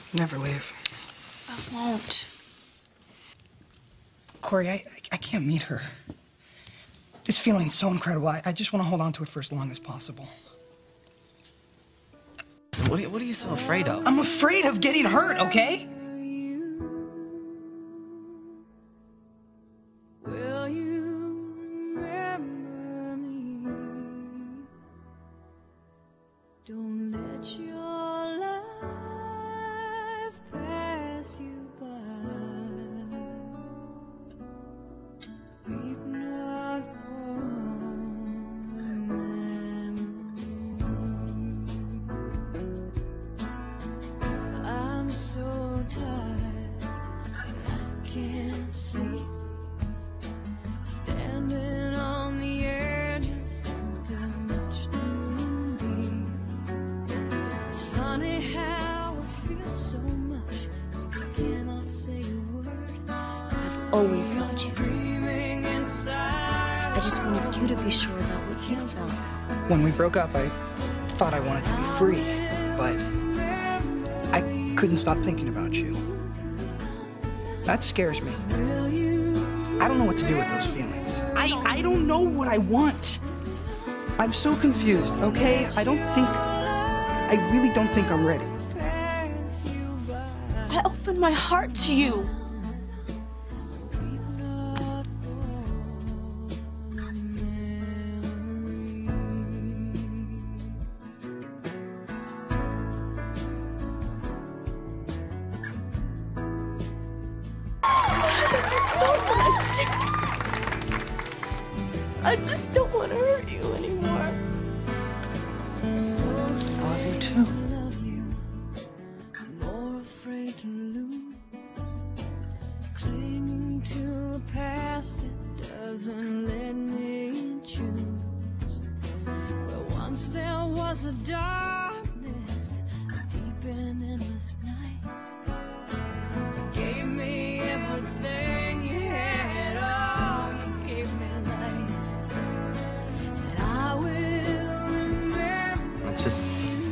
Never leave. I won't. Corey, I can't meet her. This feeling's so incredible. I just want to hold on to it for as long as possible. What are you so afraid of? I'm afraid of getting hurt, okay? Will you remember me? Don't let your life pass you by. Weep not for the memories. I'm so tired, I can't sleep. Standing on the edge of something much too deep. Funny how it feels so much, I cannot say a word. I've always loved you. I just wanted you to be sure about what you felt. When we broke up, I thought I wanted to be free, but I couldn't stop thinking about you. That scares me. I don't know what to do with those feelings. I don't know what I want. I'm so confused, okay? I really don't think I'm ready. I opened my heart to you. I just don't want to hurt you anymore. I love you too. More afraid to lose, clinging to a past that doesn't let me choose. Where once there was a darkness, a deep and endless night. You gave me everything you had, oh, you gave me life. And I will remember. It's just...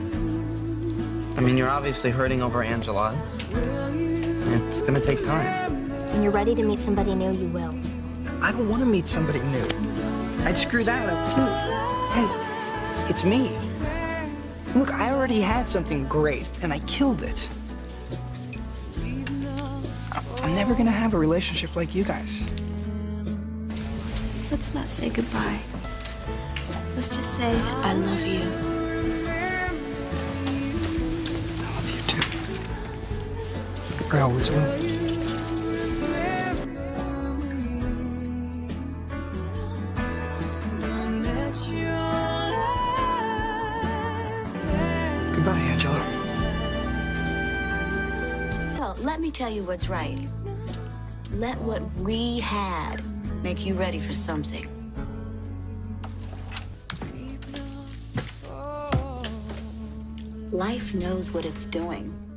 I mean, you're obviously hurting over Angela. It's gonna take time. When you're ready to meet somebody new, you will. I don't want to meet somebody new. I'd screw that up too. Guys, it's me. Look, I already had something great, and I killed it. I'm never gonna have a relationship like you guys. Let's not say goodbye. Let's just say, I love you. I love you too. I always will. Goodbye, Angela. Well, let me tell you what's right. Let what we had make you ready for something. Life knows what it's doing.